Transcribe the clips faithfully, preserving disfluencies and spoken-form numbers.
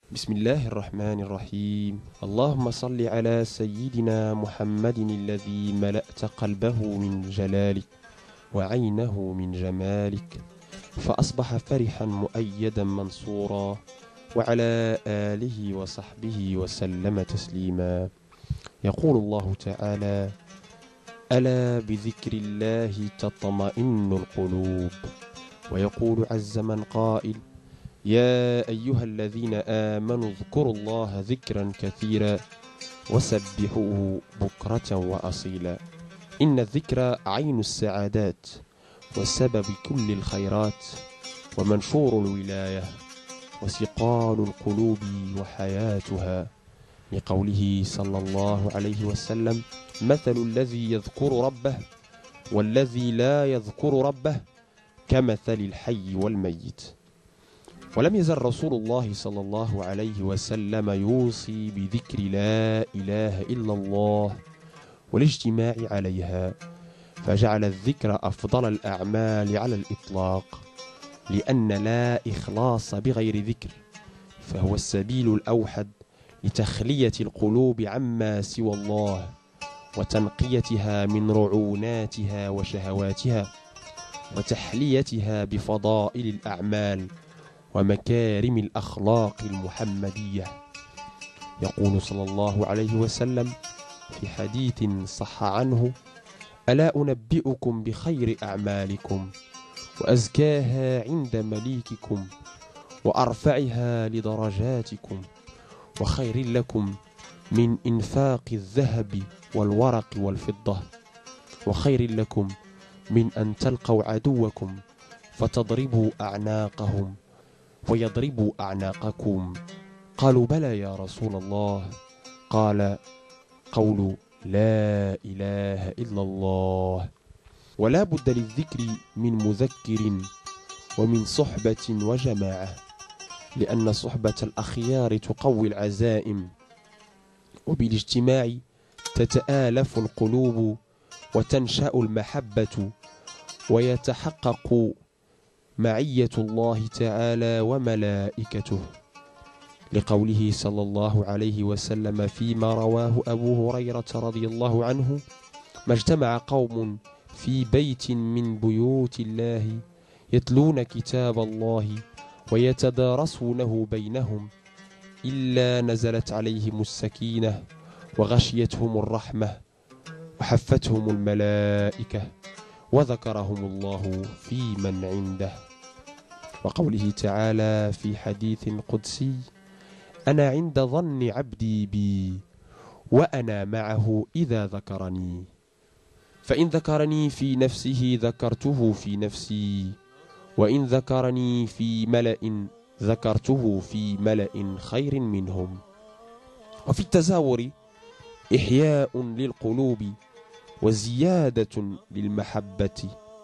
بسم الله الرحمن الرحيم. اللهم صل على سيدنا محمد الذي ملأت قلبه من جلالك وعينه من جمالك، فأصبح فرحا مؤيدا منصورا، وعلى آله وصحبه وسلم تسليما. يقول الله تعالى: ألا بذكر الله تطمئن القلوب. ويقول عز من قائل: يا أيها الذين آمنوا اذكروا الله ذكرا كثيرا وسبحوه بكرة وأصيلا. إن الذكر عين السعادات وسبب كل الخيرات ومنشور الولاية وسقال القلوب وحياتها، لقوله صلى الله عليه وسلم: مثل الذي يذكر ربه والذي لا يذكر ربه كمثل الحي والميت. ولم يزل رسول الله صلى الله عليه وسلم يوصي بذكر لا إله إلا الله والاجتماع عليها، فجعل الذكر أفضل الأعمال على الإطلاق، لأن لا إخلاص بغير ذكر فهو السبيل الأوحد لتخلية القلوب عما سوى الله وتنقيتها من رعوناتها وشهواتها وتحليتها بفضائل الأعمال ومكارم الأخلاق المحمدية. يقول صلى الله عليه وسلم في حديث صح عنه: ألا أنبئكم بخير أعمالكم وأزكاها عند مليككم وأرفعها لدرجاتكم وخير لكم من إنفاق الذهب والورق والفضة، وخير لكم من أن تلقوا عدوكم فتضربوا أعناقهم ويضربوا أعناقكم. قالوا: بلى يا رسول الله. قال: قول لا إله إلا الله. ولا بد للذكر من مذكر ومن صحبة وجماعة، لأن صحبة الأخيار تقوي العزائم، وبالاجتماع تتآلف القلوب وتنشأ المحبة ويتحقق معية الله تعالى وملائكته، لقوله صلى الله عليه وسلم فيما رواه أبو هريرة رضي الله عنه: ما اجتمع قوم في بيت من بيوت الله يتلون كتاب الله ويتدارسونه بينهم إلا نزلت عليهم السكينة وغشيتهم الرحمة وحفتهم الملائكة وذكرهم الله في من عنده. وقوله تعالى في حديث قدسي: أنا عند ظن عبدي بي وأنا معه إذا ذكرني، فإن ذكرني في نفسه ذكرته في نفسي، وإن ذكرني في ملأ ذكرته في ملأ خير منهم. وفي التزاور إحياء للقلوب وزيادة للمحبة،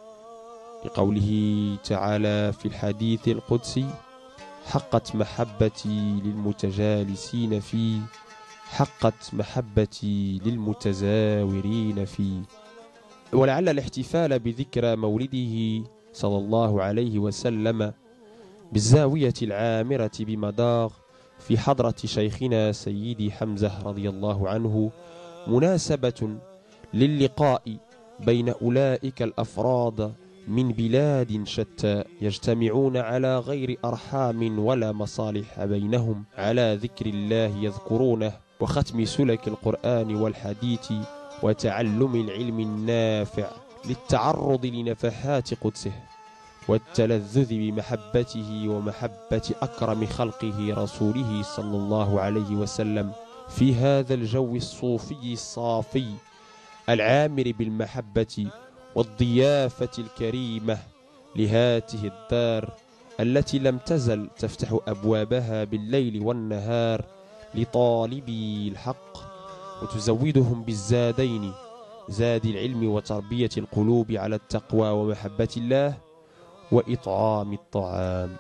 لقوله تعالى في الحديث القدسي: حقت محبتي للمتجالسين فيه، حقت محبتي للمتزاورين فيه. ولعل الاحتفال بذكرى مولده صلى الله عليه وسلم بالزاوية العامرة بمداغ في حضرة شيخنا سيدي حمزة رضي الله عنه مناسبة للقاء بين أولئك الأفراد من بلاد شتى يجتمعون على غير أرحام ولا مصالح بينهم على ذكر الله يذكرونه وختم سلك القرآن والحديث وتعلم العلم النافع للتعرض لنفحات قدسه والتلذذ بمحبته ومحبة أكرم خلقه رسوله صلى الله عليه وسلم في هذا الجو الصوفي الصافي العامر بالمحبة والضيافة الكريمة لهاته الدار التي لم تزل تفتح أبوابها بالليل والنهار لطالبي الحق وتزودهم بالزادين: زاد العلم وتربية القلوب على التقوى ومحبة الله وإطعام الطعام.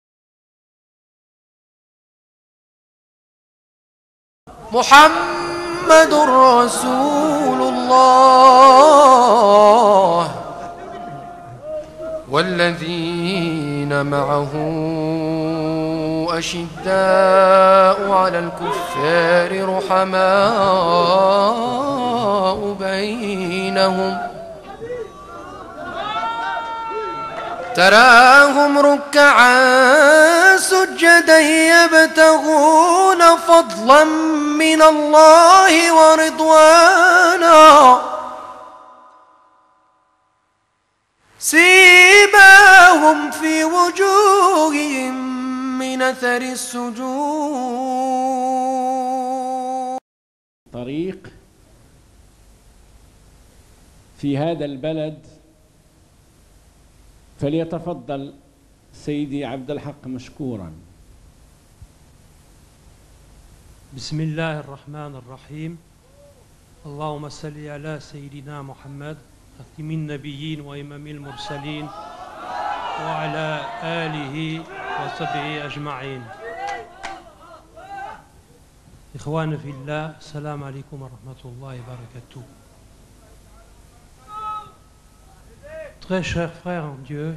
محمد رسول الله والذين معه أشداء على الكفار رحماء بينهم تراهم ركعا سجدا يبتغون فضلا من الله ورضوانا سيماهم في وجوههم من أثر السجود. طريق في هذا البلد، فليتفضل سيدي عبد الحق مشكورا. بسم الله الرحمن الرحيم. اللهم صل على سيدنا محمد خاتم النبيين وإمام المرسلين وعلى آله وصحبه أجمعين. إخواني في الله، السلام عليكم ورحمة الله وبركاته. Très chers frères en Dieu,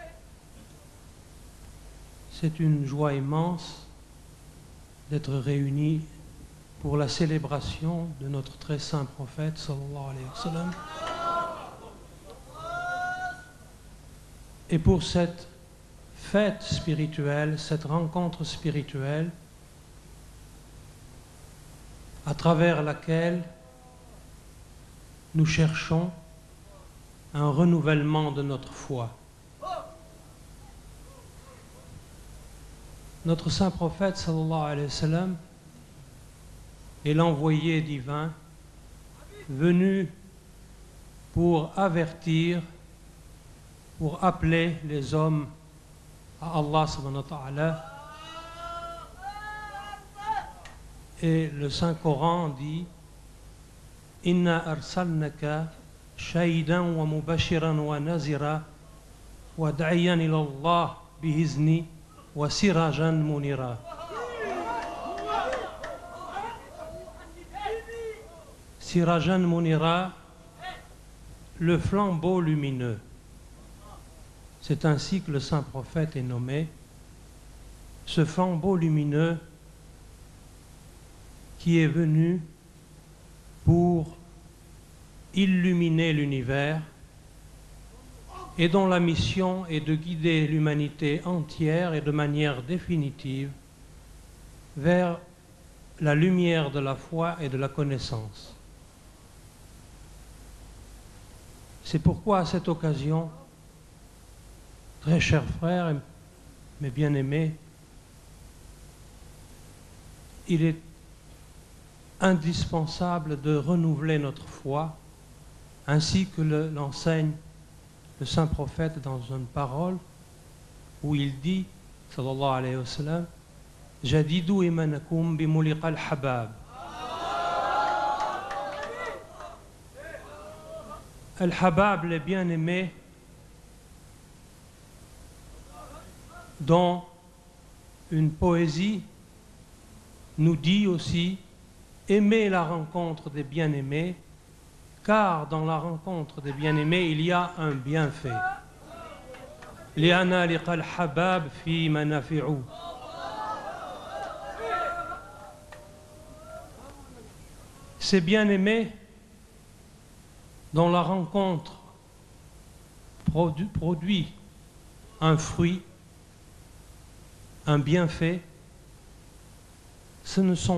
c'est une joie immense d'être réunis pour la célébration de notre très saint prophète sallallahu alayhi wa sallam et pour cette fête spirituelle, cette rencontre spirituelle à travers laquelle nous cherchons un renouvellement de notre foi. Notre saint prophète sallallahu alayhi wa sallam est l'envoyé divin venu pour avertir, pour appeler les hommes à Allah subhanahu wa ta'ala. Et le Saint-Coran dit Inna arsalnaka shahidan wa mubashiran wa nazira wa da'iyan ila Allah bi'izni wa sirajan munira. Sirajan munira, le flambeau lumineux. C'est ainsi que le saint prophète est nommé, ce flambeau lumineux qui est venu pour illuminer l'univers et dont la mission est de guider l'humanité entière et de manière définitive vers la lumière de la foi et de la connaissance. C'est pourquoi à cette occasion, très chers frères, mes bien-aimés, il est indispensable de renouveler notre foi, ainsi que l'enseigne le saint prophète dans une parole où il dit, sallallahu alayhi wa sallam, Jadidu imanakum bimuliqa al-habab. Al-habab, les bien-aimés, dont une poésie nous dit aussi aimer la rencontre des bien-aimés, car dans la rencontre des bien-aimés il y a un bienfait. Li'ana liqa al-habab fi manafi'u. Ces bien-aimés dont la rencontre produ produit un fruit, un bienfait, ce ne sont